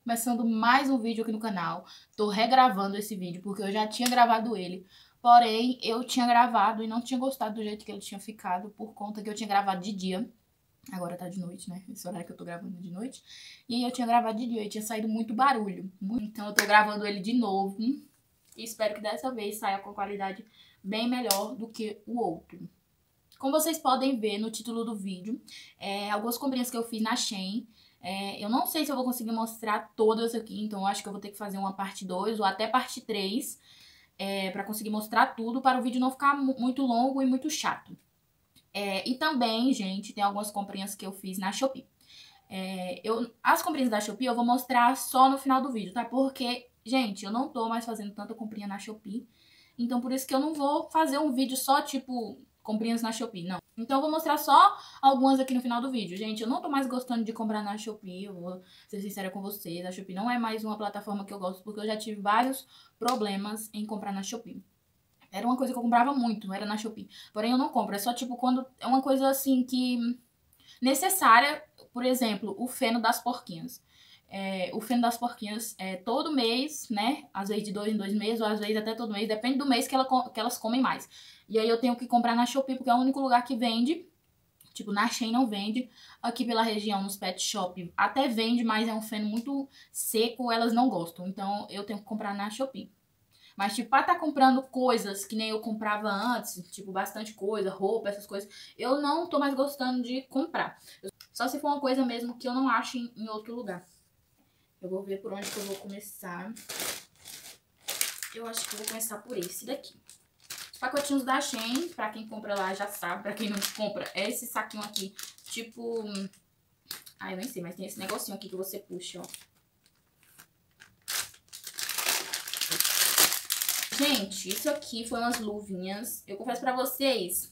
Começando mais um vídeo aqui no canal. Tô regravando esse vídeo porque eu já tinha gravado ele. Porém, eu tinha gravado e não tinha gostado do jeito que ele tinha ficado por conta que eu tinha gravado de dia. Agora tá de noite, né? Esse horário que eu tô gravando de noite. E eu tinha gravado de dia e tinha saído muito barulho. Então eu tô gravando ele de novo. E espero que dessa vez saia com qualidade bem melhor do que o outro. Como vocês podem ver no título do vídeo, algumas comprinhas que eu fiz na Shein. Eu não sei se eu vou conseguir mostrar todas aqui, então eu acho que eu vou ter que fazer uma parte 2 ou até parte 3 pra conseguir mostrar tudo, para o vídeo não ficar muito longo e muito chato. E também, gente, tem algumas comprinhas que eu fiz na Shopee. As comprinhas da Shopee eu vou mostrar só no final do vídeo, tá? Porque, gente, eu não tô mais fazendo tanta comprinha na Shopee. Então, por isso que eu não vou fazer um vídeo só, tipo, comprinhas na Shopee, não. Então, eu vou mostrar só algumas aqui no final do vídeo. Gente, eu não tô mais gostando de comprar na Shopee, eu vou ser sincera com vocês. A Shopee não é mais uma plataforma que eu gosto, porque eu já tive vários problemas em comprar na Shopee. Era uma coisa que eu comprava muito, era na Shopee. Porém, eu não compro, é só, tipo, quando é uma coisa, assim, que... necessária, por exemplo, o feno das porquinhas. O feno das porquinhas todo mês, né? Às vezes de 2 em 2 meses, ou às vezes até todo mês, depende do mês que elas comem mais. E aí eu tenho que comprar na Shopee, porque é o único lugar que vende. Tipo, na Shein não vende. Aqui pela região, nos pet shop, até vende, mas é um feno muito seco, elas não gostam. Então eu tenho que comprar na Shopee. Mas, tipo, pra tá comprando coisas que nem eu comprava antes, tipo, bastante coisa, roupa, essas coisas, eu não tô mais gostando de comprar. Só se for uma coisa mesmo que eu não acho em outro lugar. Eu vou ver por onde que eu vou começar. Eu acho que eu vou começar por esse daqui. Os pacotinhos da Shein, pra quem compra lá já sabe, pra quem não compra, é esse saquinho aqui, tipo... Ah, eu nem sei, mas tem esse negocinho aqui que você puxa, ó. Gente, isso aqui foi umas luvinhas. Eu confesso pra vocês,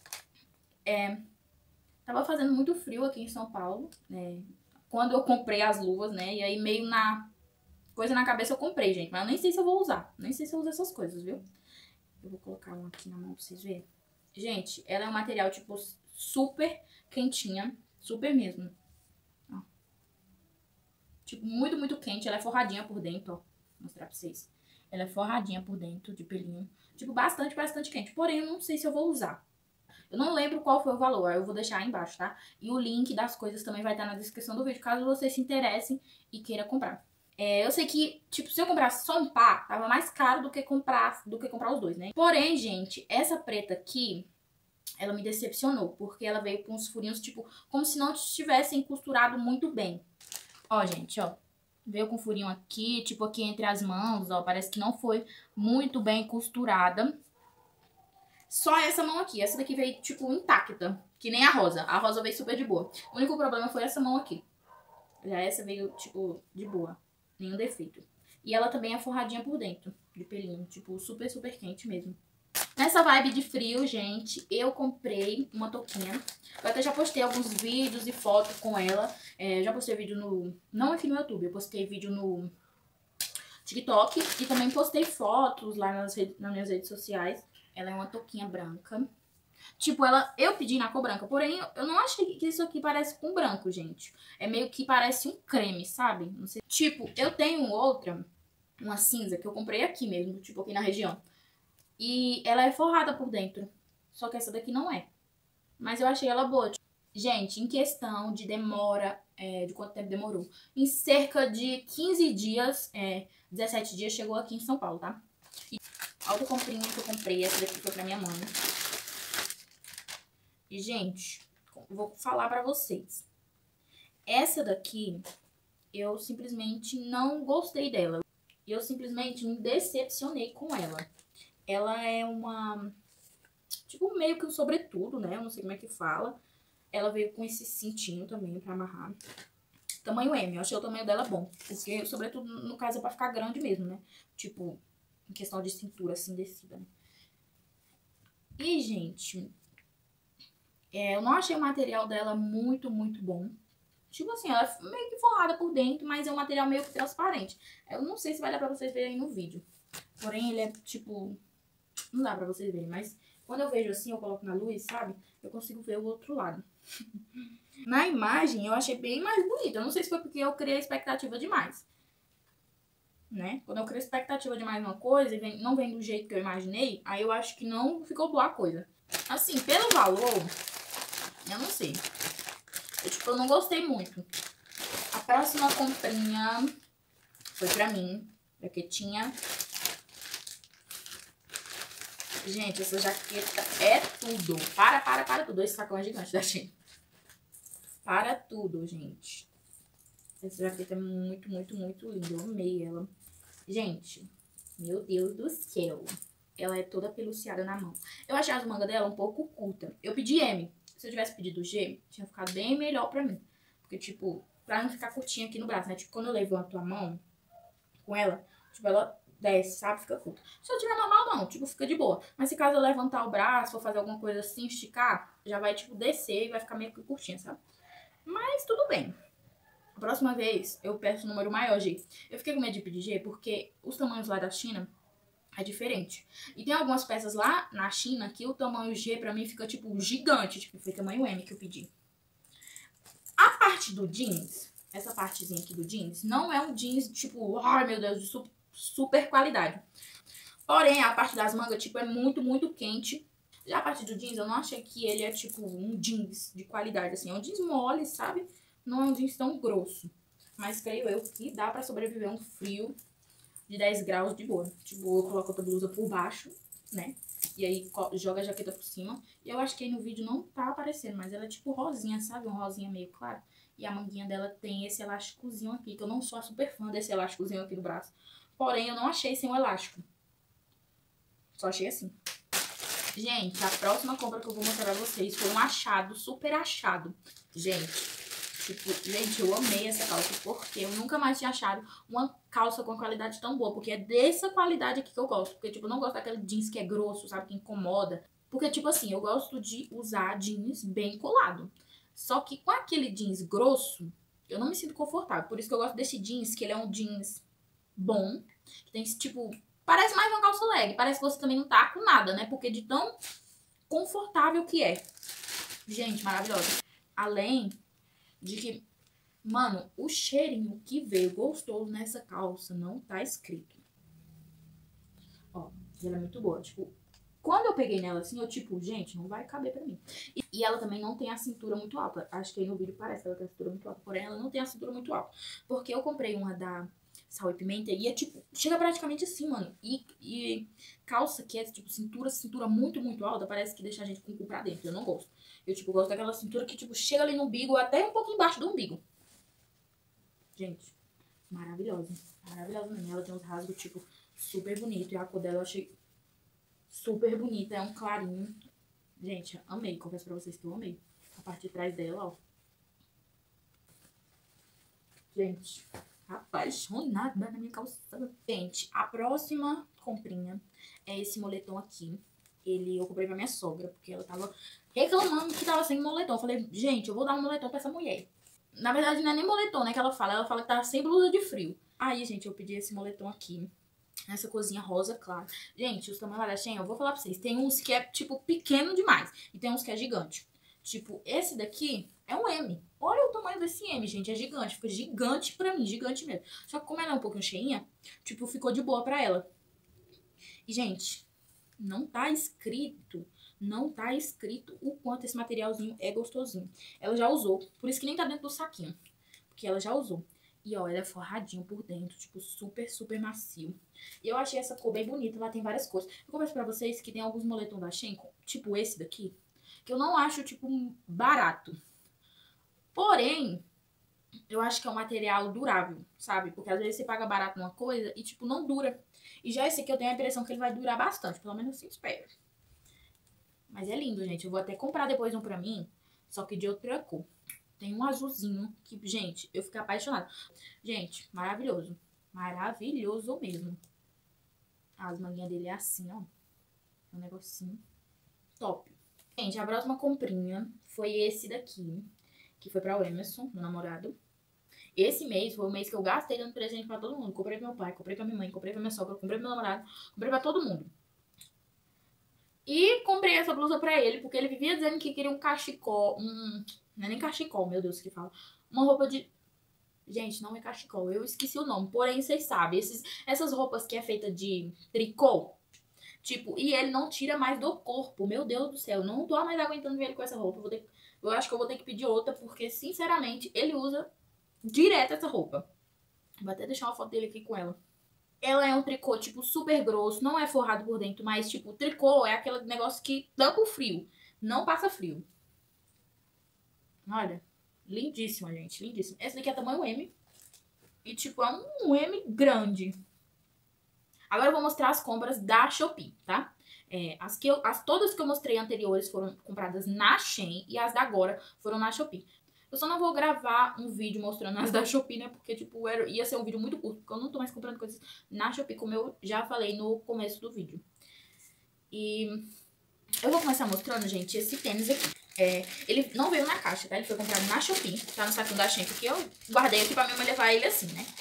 tava fazendo muito frio aqui em São Paulo, né? Quando eu comprei as luvas, né? E aí meio na coisa na cabeça eu comprei, gente. Mas eu nem sei se eu vou usar. Nem sei se eu uso essas coisas, viu? Eu vou colocar uma aqui na mão pra vocês verem. Gente, ela é um material, tipo, super quentinha. Super mesmo. Ó. Tipo, muito, muito quente. Ela é forradinha por dentro, ó. Vou mostrar pra vocês. Ela é forradinha por dentro, de pelinho. Tipo, bastante, bastante quente. Porém, eu não sei se eu vou usar. Eu não lembro qual foi o valor, eu vou deixar aí embaixo, tá? E o link das coisas também vai estar na descrição do vídeo, caso vocês se interessem e queiram comprar. Eu sei que, tipo, se eu comprasse só um par, tava mais caro do que comprar os dois, né? Porém, gente, essa preta aqui, ela me decepcionou, porque ela veio com uns furinhos, tipo, como se não tivessem costurado muito bem. Ó, gente, ó. Veio com furinho aqui, tipo, aqui entre as mãos, ó. Parece que não foi muito bem costurada. Só essa mão aqui. Essa daqui veio, tipo, intacta. Que nem a rosa. A rosa veio super de boa. O único problema foi essa mão aqui. Já essa veio, tipo, de boa. Nenhum defeito. E ela também é forradinha por dentro. De pelinho. Tipo, super, super quente mesmo. Nessa vibe de frio, gente, eu comprei uma touquinha. Eu até já postei alguns vídeos e fotos com ela. Já postei vídeo no... Não aqui no YouTube. Eu postei vídeo no TikTok. E também postei fotos lá nas minhas redes sociais. Ela é uma touquinha branca. Tipo, eu pedi na cor branca, porém eu não achei que isso aqui parece com branco, gente. É meio que parece um creme, sabe? Não sei. Tipo, eu tenho outra, uma cinza, que eu comprei aqui mesmo, tipo aqui na região. E ela é forrada por dentro. Só que essa daqui não é. Mas eu achei ela boa. Gente, em questão de demora, de quanto tempo demorou. Em cerca de 15 dias, 17 dias, chegou aqui em São Paulo, tá? E a outra comprinha que eu comprei, essa daqui foi pra minha mãe. E, gente, vou falar pra vocês. Essa daqui, eu simplesmente não gostei dela. Eu simplesmente me decepcionei com ela. Ela é uma... tipo, meio que um sobretudo, né? Eu não sei como é que fala. Ela veio com esse cintinho também pra amarrar. Tamanho M, eu achei o tamanho dela bom. Porque, sobretudo, no caso, é pra ficar grande mesmo, né? Tipo, em questão de cintura, assim, descida, né? E, gente... eu não achei o material dela muito, muito bom. Tipo assim, ela é meio que forrada por dentro, mas é um material meio que transparente. Eu não sei se vai dar pra vocês verem no vídeo. Porém, ele é tipo... não dá pra vocês verem, mas quando eu vejo assim, eu coloco na luz, sabe? Eu consigo ver o outro lado. Na imagem, eu achei bem mais bonito. Eu não sei se foi porque eu criei expectativa demais. né? Quando eu crio expectativa de mais uma coisa e não vem do jeito que eu imaginei, aí eu acho que não ficou boa a coisa. Assim, pelo valor, eu não sei. Eu não gostei muito. A próxima comprinha foi pra mim, porque tinha... Gente, essa jaqueta é tudo. Para tudo. Esse facão é gigante da Shein. Para tudo, gente. Essa jaqueta é muito, muito, muito linda. Eu amei ela. Gente, meu Deus do céu. Ela é toda peluciada na mão. Eu achei as mangas dela um pouco curta. Eu pedi M. Se eu tivesse pedido G, tinha ficado bem melhor pra mim. Porque, tipo, pra não ficar curtinha aqui no braço, né? Tipo, quando eu levanto a mão com ela, tipo, ela desce, sabe? Fica curta. Se eu tiver normal, não. Tipo, fica de boa. Mas se caso eu levantar o braço, for fazer alguma coisa assim, esticar, já vai, tipo, descer e vai ficar meio que curtinha, sabe? Mas tudo bem. A próxima vez eu peço o número maior, G. Eu fiquei com medo de pedir G porque os tamanhos lá da China é diferente. E tem algumas peças lá na China que o tamanho G pra mim fica, tipo, gigante. Tipo, foi tamanho M que eu pedi. A parte do jeans, essa partezinha aqui do jeans, não é um jeans, tipo, ai meu Deus, de super qualidade. Porém, a parte das mangas, tipo, é muito, muito quente. Já a parte do jeans, eu não achei que ele é, tipo, um jeans de qualidade, assim. É um jeans mole, sabe? Não é um jeans tão grosso. Mas creio eu que dá pra sobreviver a um frio de 10 graus de boa. Tipo, eu coloco outra blusa por baixo, né? E aí joga a jaqueta por cima. E eu acho que aí no vídeo não tá aparecendo, mas ela é tipo rosinha, sabe? Um rosinha meio claro. E a manguinha dela tem esse elásticozinho aqui, que eu não sou super fã desse elásticozinho aqui no braço. Porém, eu não achei sem o elástico. Só achei assim. Gente, a próxima compra que eu vou mostrar pra vocês foi um achado, super achado. Gente, eu amei essa calça, porque eu nunca mais tinha achado uma calça com qualidade tão boa. Porque é dessa qualidade aqui que eu gosto. Porque, tipo, eu não gosto daquele jeans que é grosso, sabe? Que incomoda. Porque, tipo assim, eu gosto de usar jeans bem colado. Só que com aquele jeans grosso, eu não me sinto confortável. Por isso que eu gosto desse jeans, que ele é um jeans bom. Que tem, tipo, parece mais uma calça leg. Parece que você também não tá com nada, né? Porque de tão confortável que é. Gente, maravilhosa. Além de que, mano, o cheirinho que veio gostoso nessa calça não tá escrito. Ó, ela é muito boa. Tipo, quando eu peguei nela assim, eu tipo, gente, não vai caber pra mim. E ela também não tem a cintura muito alta. Acho que aí no vídeo parece que ela tem a cintura muito alta. Porém, ela não tem a cintura muito alta. Porque eu comprei uma da Sal e Pimenta e é tipo, chega praticamente assim, mano. E calça que é tipo cintura muito, muito alta, parece que deixa a gente com o cu pra dentro. Eu não gosto. Eu, tipo, gosto daquela cintura que, tipo, chega ali no umbigo, até um pouco embaixo do umbigo. Gente, maravilhosa. Maravilhosa mesmo. Ela tem uns rasgos, tipo, super bonito. E a cor dela eu achei super bonita. É um clarinho. Gente, amei. Confesso pra vocês que eu amei. A parte de trás dela, ó. Gente, apaixonada na minha calçada. Gente, a próxima comprinha é esse moletom aqui. Eu comprei pra minha sogra, porque ela tava reclamando que tava sem moletom. Eu falei, gente, eu vou dar um moletom pra essa mulher. Na verdade, não é nem moletom, né, que ela fala que tava sem blusa de frio. Aí, gente, eu pedi esse moletom aqui. Essa cozinha rosa, claro. Gente, os tamanhos da Shein, eu vou falar pra vocês. Tem uns que é, tipo, pequeno demais. E tem uns que é gigante. Tipo, esse daqui é um M. Olha o tamanho desse M, gente. É gigante. Fica gigante pra mim. Gigante mesmo. Só que como ela é um pouquinho cheinha, tipo, ficou de boa pra ela. E, gente, não tá escrito. Não tá escrito o quanto esse materialzinho é gostosinho. Ela já usou. Por isso que nem tá dentro do saquinho. Porque ela já usou. E, ó, ela é forradinho por dentro, tipo, super, super macio. E eu achei essa cor bem bonita, lá tem várias cores. Eu confesso pra vocês que tem alguns moletons da Shein, tipo esse daqui, que eu não acho, tipo, barato. Porém, eu acho que é um material durável, sabe? Porque às vezes você paga barato numa coisa e, tipo, não dura. E já esse aqui eu tenho a impressão que ele vai durar bastante, pelo menos assim espero. Mas é lindo, gente. Eu vou até comprar depois um pra mim, só que de outra cor. Tem um azulzinho que, gente, eu fiquei apaixonada. Gente, maravilhoso. Maravilhoso mesmo. As manguinhas dele é assim, ó. Um negocinho top. Gente, a próxima comprinha foi esse daqui, que foi pra o Emerson, meu namorado. Esse mês foi o mês que eu gastei dando presente pra todo mundo. Comprei pro meu pai, comprei pra minha mãe, comprei pra minha sogra, comprei pro meu namorado, comprei pra todo mundo. E comprei essa blusa pra ele, porque ele vivia dizendo que queria um cachecol, não é nem cachecol, meu Deus, que fala. Uma roupa de... Gente, não é cachecol, eu esqueci o nome, porém vocês sabem, essas roupas que é feita de tricô, tipo, e ele não tira mais do corpo, meu Deus do céu, não tô mais aguentando ver ele com essa roupa, eu acho que eu vou ter que pedir outra, porque, sinceramente, ele usa direto essa roupa. Vou até deixar uma foto dele aqui com ela. Ela é um tricô, tipo, super grosso, não é forrado por dentro, mas, tipo, o tricô é aquele negócio que tampa o frio, não passa frio. Olha, lindíssima, gente, lindíssima. Esse daqui é tamanho M e, tipo, é um M grande. Agora eu vou mostrar as compras da Shopee, tá? Todas que eu mostrei anteriores foram compradas na Shein e as da agora foram na Shopee. Eu só não vou gravar um vídeo mostrando as da Shopee, né? Porque, tipo, ia ser um vídeo muito curto, porque eu não tô mais comprando coisas na Shopee, como eu já falei no começo do vídeo. E eu vou começar mostrando, gente, esse tênis aqui. Ele não veio na caixa, tá? Ele foi comprado na Shopee, tá no saquinho da Shein, porque eu guardei aqui pra minha mãe levar ele assim, né?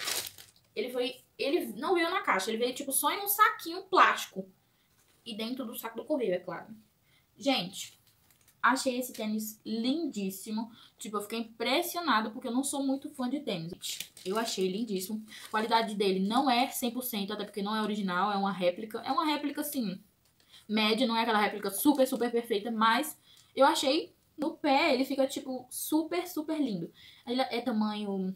Ele não veio na caixa, ele veio, tipo, só em um saquinho plástico. E dentro do saco do correio, é claro. Gente, achei esse tênis lindíssimo. Tipo, eu fiquei impressionada porque eu não sou muito fã de tênis. Eu achei lindíssimo. A qualidade dele não é 100%, até porque não é original, é uma réplica. É uma réplica, assim, média, não é aquela réplica super, super perfeita, mas eu achei no pé, ele fica, tipo, super, super lindo. Ele é tamanho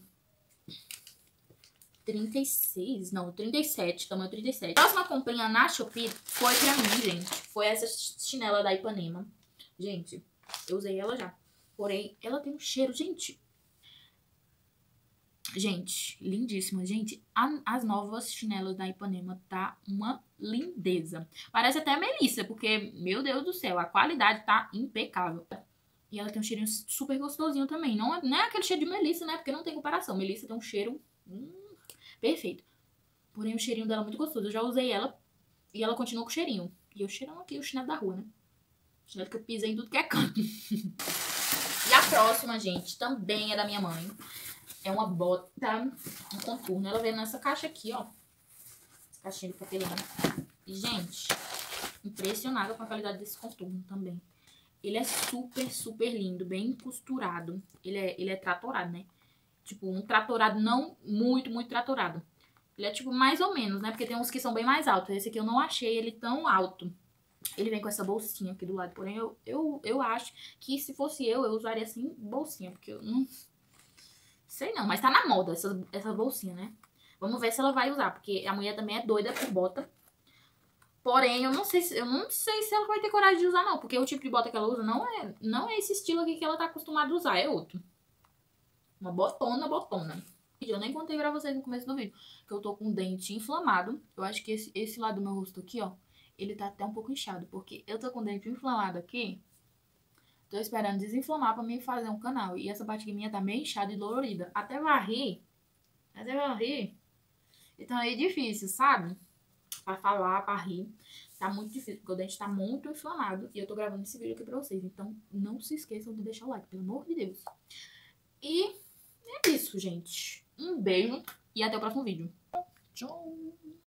36, não, 37, tamanho 37. A próxima comprinha na Shopee foi pra mim, gente. Foi essa chinela da Ipanema. Gente, eu usei ela já. Porém, ela tem um cheiro, gente. Gente, lindíssima. Gente, as novas chinelas da Ipanema tá uma lindeza. Parece até a Melissa, porque, meu Deus do céu, a qualidade tá impecável. E ela tem um cheirinho super gostosinho também. Não é aquele cheiro de Melissa, né? Porque não tem comparação. Melissa tem um cheiro perfeito. Porém, o cheirinho dela é muito gostoso. Eu já usei ela e ela continua com cheirinho. E eu cheirando aqui o chinelo da rua, né? O chinelo que eu pisei em tudo que é canto. E a próxima, gente, também é da minha mãe. É uma bota um contorno. Ela veio nessa caixa aqui, ó. Essa caixinha de papelão. E, gente, impressionada com a qualidade desse contorno também. Ele é super, super lindo, bem costurado. Ele é tratorado, né? Tipo, um tratorado não muito, muito tratorado. Ele é, tipo, mais ou menos, né? Porque tem uns que são bem mais altos. Esse aqui eu não achei ele tão alto. Ele vem com essa bolsinha aqui do lado. Porém, eu acho que se fosse eu usaria, assim, bolsinha. Porque eu não sei não. Mas tá na moda essa bolsinha, né? Vamos ver se ela vai usar. Porque a mulher também é doida por bota. Porém, eu não sei se ela vai ter coragem de usar, não. Porque o tipo de bota que ela usa não é esse estilo aqui que ela tá acostumada a usar. É outro. Uma botona, botona. Eu nem contei pra vocês no começo do vídeo que eu tô com o dente inflamado. Eu acho que esse lado do meu rosto aqui, ó, ele tá até um pouco inchado. Porque eu tô com o dente inflamado aqui. Tô esperando desinflamar pra mim fazer um canal. E essa parte aqui minha tá meio inchada e dolorida. Até varrer. Então é difícil, sabe? Pra falar, pra rir. Tá muito difícil, porque o dente tá muito inflamado. E eu tô gravando esse vídeo aqui pra vocês. Então não se esqueçam de deixar o like, pelo amor de Deus. E é isso, gente. Um beijo e até o próximo vídeo. Tchau!